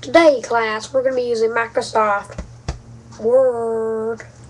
Today, class, we're going to be using Microsoft Word.